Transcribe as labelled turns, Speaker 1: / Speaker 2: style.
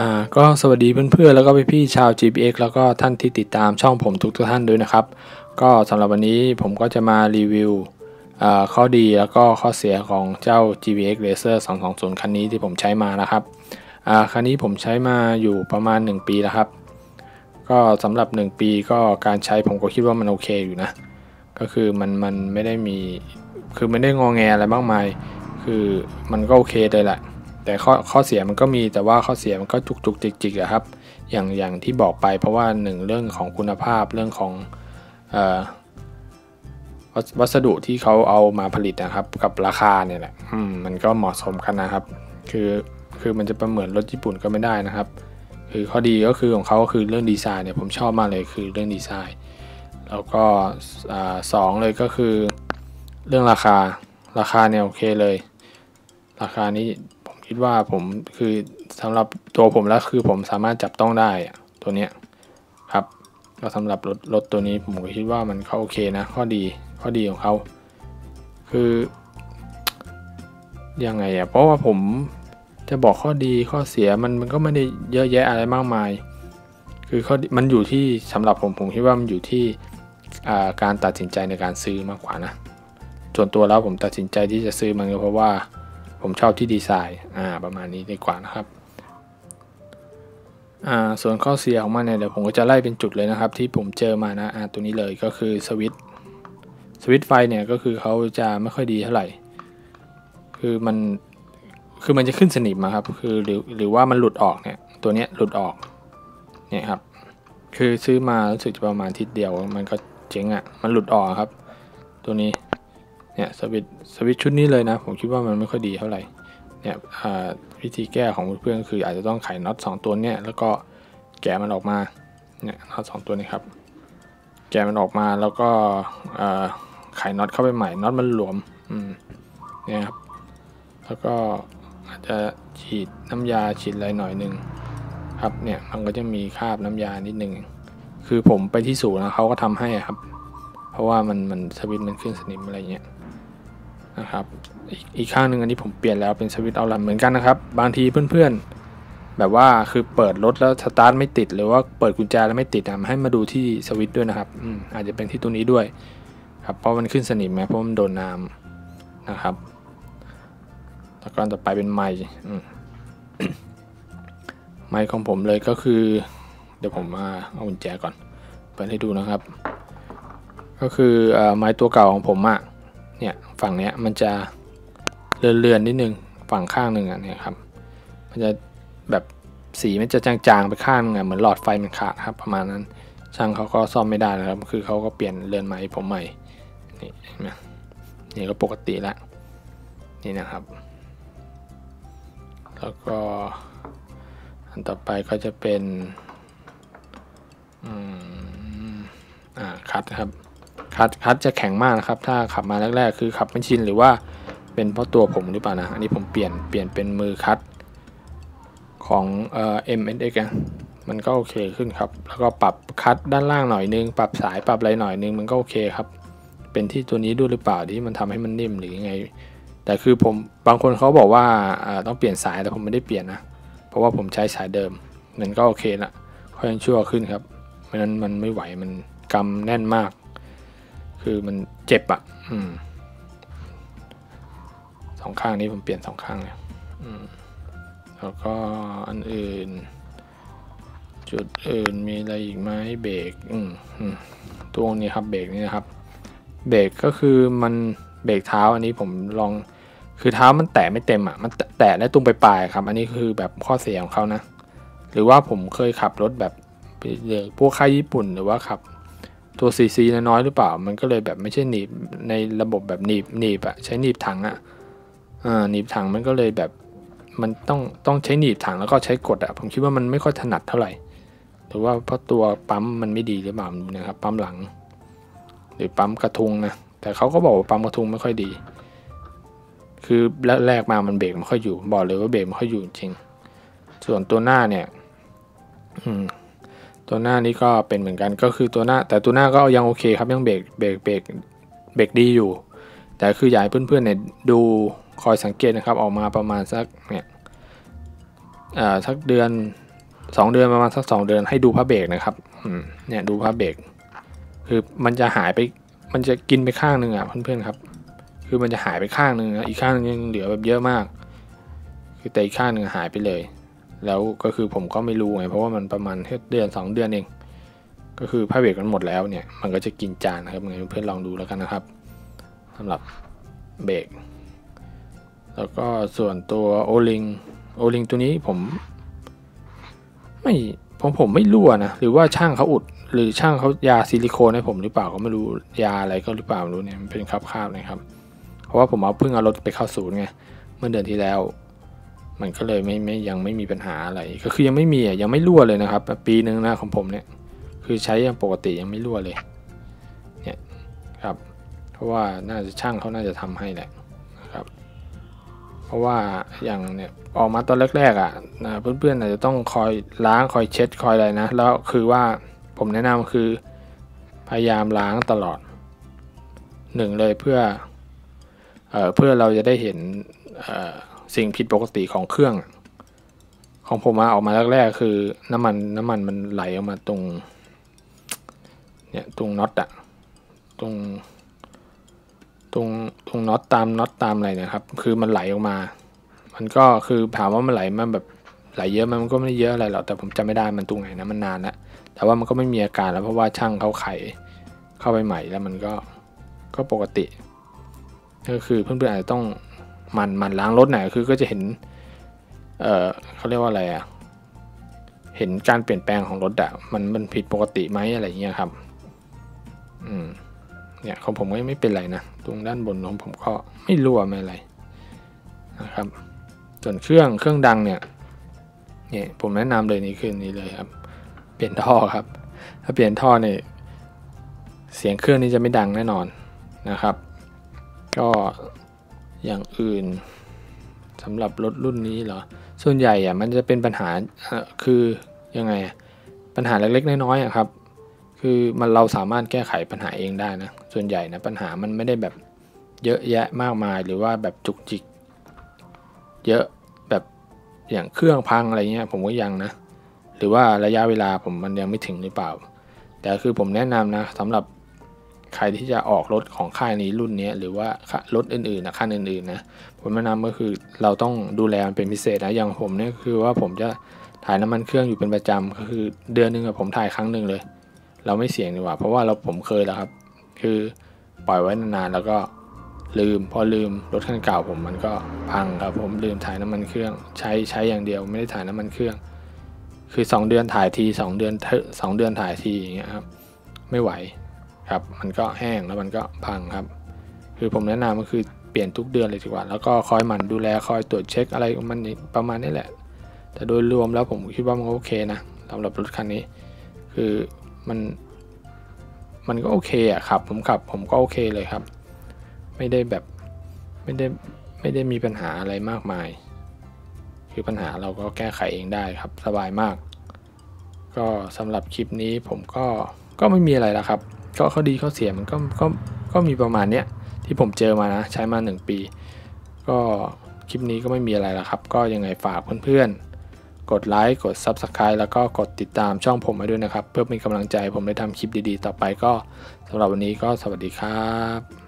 Speaker 1: ก็สวัสดีเพื่อนๆแล้วก็พี่ๆชาว GPX แล้วก็ท่านที่ติดตามช่องผมทุกท่านด้วยนะครับก็สำหรับวันนี้ผมก็จะมารีวิวข้อดีแล้วก็ข้อเสียของเจ้า GPX Racer 220คันนี้ที่ผมใช้มานะครับคันนี้ผมใช้มาอยู่ประมาณ1ปีแล้วครับก็สำหรับ1ปีก็การใช้ผมก็คิดว่ามันโอเคอยู่นะก็คือมันไม่ได้มีคือไม่ได้งอแงอะไรมากมายคือมันก็โอเคเลยแหละแต่ข้อเสียมันก็มีแต่ว่าข้อเสียมันก็จุกจิกอะครับอย่างที่บอกไปเพราะว่า1เรื่องของคุณภาพเรื่องของวัสดุที่เขาเอามาผลิตนะครับกับราคาเนี่ยแหละมันก็เหมาะสมกันนะครับคือมันจะประเมินรถญี่ปุ่นก็ไม่ได้นะครับคือข้อดีก็คือของเขาคือเรื่องดีไซน์เนี่ยผมชอบมากเลยคือเรื่องดีไซน์แล้วก็สองเลยก็คือเรื่องราคาเนี่ยโอเคเลยราคานี้ผมคิดว่าผมคือสำหรับตัวผมแล้วคือผมสามารถจับต้องได้ตัวเนี้ยครับก็สำหรับรถตัวนี้ผมก็คิดว่ามันเขาโอเคนะข้อดีของเขาคือยังไงเพราะว่าผมจะบอกข้อดีข้อเสียมันก็ไม่ได้เยอะแยะอะไรมากมายคือมันอยู่ที่สำหรับผมคิดว่ามันอยู่ที่การตัดสินใจในการซื้อมากกว่านะส่วนตัวแล้วผมตัดสินใจที่จะซื้อมันก็เพราะว่าผมชอบที่ดีไซน์ประมาณนี้ดีกว่านะครับส่วนข้อเสียของมันเนี่ยเดี๋ยวผมก็จะไล่เป็นจุดเลยนะครับที่ผมเจอมานะตัวนี้เลยก็คือสวิตช์ไฟเนี่ยก็คือเขาจะไม่ค่อยดีเท่าไหร่คือมันจะขึ้นสนิมครับคือหรือว่ามันหลุดออกเนี่ยตัวเนี้ยหลุดออกเนี่ยครับคือซื้อมารู้สึกจะประมาณทีเดียวมันก็เจ๊งมันหลุดออกครับตัวนี้เนี่ยสวิตช์ชุดนี้เลยนะผมคิดว่ามันไม่ค่อยดีเท่าไหร่เนี่ยวิธีแก้ของเพื่อนๆคืออาจจะต้องไขน็อต2ตัวเนี่ยแล้วก็แกะมันออกมาเนี่ยน็อต2ตัวนี้ครับแกะมันออกมาแล้วก็ไขน็อตเข้าไปใหม่น็อตมันหลวมเนี่ยครับแล้วก็อาจจะฉีดน้ำยาฉีดอะไรหน่อยนึงครับเนี่ยมันก็จะมีคราบน้ำยานิดนึงคือผมไปที่ศูนย์นะเขาก็ทำให้ครับเพราะว่ามันสวิตช์มันขึ้นสนิมอะไรเงี้ยนะครับอีกข้างหนึ่งอันนี้ผมเปลี่ยนแล้วเป็นสวิตช์เอาลันเหมือนกันนะครับบางทีเพื่อนๆแบบว่าคือเปิดรถแล้วสตาร์ทไม่ติดหรือว่าเปิดกุญแจแล้วไม่ติดให้มาดูที่สวิตช์ด้วยนะครับอาจจะเป็นที่ตัวนี้ด้วยครับเพราะมันขึ้นสนิมไหมเพราะมันโดนน้ำนะครับแล้วก็ต่อไปเป็นไมค์ไมค์ของผมเลยก็คือเดี๋ยวผมมาเอากุญแจก่อนเปิดให้ดูนะครับก็คือไมค์ตัวเก่าของผมเนี่ยฝั่งเนี้ยมันจะเลื่อนนิดนึงฝั่งข้างหนึ่งเนี่ยครับมันจะแบบสีมันจะจางๆไปข้างนึงเหมือนหลอดไฟมันขาดครับประมาณนั้นช่างเขาก็ซ่อมไม่ได้นะครับคือเขาก็เปลี่ยนเลื่อนไมค์ผมใหม่นี่เห็นไหมนี่ก็ปกติแล้วนี่นะครับแล้วก็อันต่อไปก็จะเป็นคัทครับคัทจะแข็งมากนะครับถ้าขับมาแรกๆคือขับไม่ชินหรือว่าเป็นเพราะตัวผมหรือเปล่านะอันนี้ผมเปลี่ยนเป็นมือคัทของMSX มันก็โอเคขึ้นครับแล้วก็ปรับคัทด้านล่างหน่อยนึงปรับสายปรับอะไรหน่อยนึงมันก็โอเคครับเป็นที่ตัวนี้ด้วยหรือเปล่าที่มันทำให้มันนิ่มหรือยังไงแต่คือผมบางคนเขาบอกว่าต้องเปลี่ยนสายแต่ผมไม่ได้เปลี่ยนนะเพราะว่าผมใช้สายเดิมมันก็โอเคละค่อยชั่วขึ้นครับเพราะนั้นมันไม่ไหวมันกำแน่นมากคือมันเจ็บสองข้างนี้ผมเปลี่ยน2ข้างเลยแล้วก็อันอื่นจุดอื่นมีอะไรอีกไหมเบรกตัวนี้ครับเบรกนี่นะครับเบรกก็คือมันเบรกเท้าอันนี้ผมลองคือเท้ามันแตะไม่เต็มมันแตะได้ตรงปลายๆครับอันนี้คือแบบข้อเสียของเขานะหรือว่าผมเคยขับรถแบบพวกค่ายญี่ปุ่นหรือว่าขับตัวซีน้อยหรือเปล่ามันก็เลยแบบไม่ใช่หนีบในระบบแบบหนีบใช้หนีบถังหนีบถังมันก็เลยแบบมันต้องใช้หนีบถังแล้วก็ใช้กดผมคิดว่ามันไม่ค่อยถนัดเท่าไหร่หรือว่าเพราะตัวปั๊มมันไม่ดีหรือเปล่านะครับปั๊มหลังหรือปั๊มกระทุงนะแต่เขาก็บอกว่าปั๊มกระทุงไม่ค่อยดีคือแรกมามันเบรกไม่ค่อยอยู่บอกเลยว่าเบรกไม่ค่อยอยู่จริงส่วนตัวหน้าเนี่ยตัวหน้านี้ก็เป็นเหมือนกันก็คือตัวหน้าแต่ตัวหน้าก็ยังโอเคครับยังเบรกดีอยู่แต่คืออยากให้เพื่อนๆเนี่ยดูคอยสังเกตนะครับออกมาประมาณสักเนี่ยสักเดือน 2 เดือนประมาณสัก2 เดือนให้ดูผ้าเบรกนะครับเนี่ยดูผ้าเบรกคือมันจะหายไปมันจะกินไปข้างหนึ่งเพื่อนๆครับคือมันจะหายไปข้างหนึ่งอีกข้างนึงยังเหลือแบบเยอะมากคือแต่อีกข้างหนึ่งหายไปเลยแล้วก็คือผมก็ไม่รู้ไงเพราะว่ามันประมาณเดือน2 เดือนเองก็คือผ้าเบรกมันหมดแล้วเนี่ยมันก็จะกินจานนะครับเพื่อนๆลองดูแล้วกันนะครับสำหรับเบรกแล้วก็ส่วนตัวโอลิงตัวนี้ผมไม่รั่วนะหรือว่าช่างเขาอุดหรือช่างเขายาซิลิโคนให้ผมหรือเปล่าก็ไม่รู้ยาอะไรก็หรือเปล่าไม่รู้เนี่ยมันเป็นคราบๆนะครับเพราะว่าผมเพิ่งเอารถไปเข้าศูนย์ไงเมื่อเดือนที่แล้วมันก็เลยยังไม่มีปัญหาอะไรก็คือยังไม่มียังไม่รั่วเลยนะครับปีนึงนะของผมเนี่ยคือใช้อย่างปกติยังไม่รั่วเลยเนี่ยครับเพราะว่าน่าจะช่างเขาน่าจะทำให้แหละนะครับเพราะว่าอย่างเนี่ยออกมาตอนแรกๆนะเพื่อนๆอาจจะต้องคอยล้างคอยเช็ดคอยอะไรนะแล้วคือว่าผมแนะนำคือพยายามล้างตลอด1เลยเพื่อเราจะได้เห็นสิ่งผิดปกติของเครื่องของผมออกมาแรกๆคือน้ำมันมันไหลออกมาตรงเนี่ยตรงน็อตตรงน็อตตามอะไรนะครับคือมันไหลออกมามันก็คือถามว่ามันไหลมันแบบไหลเยอะมันก็ไม่ได้เยอะอะไรหรอกแต่ผมจำไม่ได้มันตรงไหนนะมันนานแล้วแต่ว่ามันก็ไม่มีอาการแล้วเพราะว่าช่างเขาไขเข้าไปใหม่แล้วมันก็ปกติก็คือเพื่อนๆอาจจะต้องมันล้างรถหน่อยคือก็จะเห็นเขาเรียกว่าอะไรเห็นการเปลี่ยนแปลงของรถมันผิดปกติไหมอะไรเงี้ยครับเนี่ยของผมก็ไม่เป็นไรนะตรงด้านบนของผมก็ไม่รั่วไม่อะไรนะครับส่วนเครื่องดังเนี่ยผมแนะนำเลยนี่คือนี้เลยครับเปลี่ยนท่อครับถ้าเปลี่ยนท่อเนี่ยเสียงเครื่องนี้จะไม่ดังแน่นอนนะครับก็อย่างอื่นสำหรับรถรุ่นนี้เหรอส่วนใหญ่มันจะเป็นปัญหาคือยังไงปัญหาเล็กๆน้อยๆครับคือเราสามารถแก้ไขปัญหาเองได้นะส่วนใหญ่นะปัญหามันไม่ได้แบบเยอะแยะมากมายหรือว่าแบบจุกจิกเยอะแบบอย่างเครื่องพังอะไรเงี้ยผมก็ยังนะหรือว่าระยะเวลามันยังไม่ถึงหรือเปล่าแต่คือผมแนะนำนะสำหรับใครที่จะออกรถของค่ายนี้รุ่นนี้หรือว่ารถอื่นๆคันอื่นๆนะผมแนะนำก็คือเราต้องดูแลมันเป็นพิเศษนะอย่างผมเนี่ยคือว่าผมจะถ่ายน้ำมันเครื่องอยู่เป็นประจำก็คือเดือนนึงผมถ่ายครั้งหนึ่งเลยเราไม่เสี่ยงดีกว่าเพราะว่าผมเคยแล้วครับคือปล่อยไว้นานๆแล้วก็พอลืมรถคันเก่าผมมันก็พังครับผมลืมถ่ายน้ำมันเครื่องใช้อย่างเดียวไม่ได้ถ่ายน้ำมันเครื่องคือ2 เดือนถ่ายที2 เดือนถ่ายทีอย่างเงี้ยครับไม่ไหวครับมันก็แห้งแล้วมันก็พังครับคือผมแนะนำก็คือเปลี่ยนทุกเดือนเลยดีกว่าแล้วก็คอยหมั่นดูแลคอยตรวจเช็คอะไรมันประมาณนี้แหละแต่โดยรวมแล้วผมคิดว่ามันโอเคนะสำหรับรถคันนี้คือมันก็โอเคครับผมก็โอเคเลยครับไม่ได้มีปัญหาอะไรมากมายคือปัญหาเราก็แก้ไขเองได้ครับสบายมากก็สำหรับคลิปนี้ผมก็ไม่มีอะไรแล้วครับก็ข้อดีข้อเสียมันก็มีประมาณเนี้ยที่ผมเจอมานะใช้มา1 ปีก็คลิปนี้ก็ไม่มีอะไรแล้วครับก็ยังไงฝากเพื่อนๆกดไลค์กด Subscribe แล้วก็กดติดตามช่องผมไว้ด้วยนะครับเพื่อเป็นกำลังใจผมได้ทำคลิปดีๆต่อไปก็สำหรับวันนี้ก็สวัสดีครับ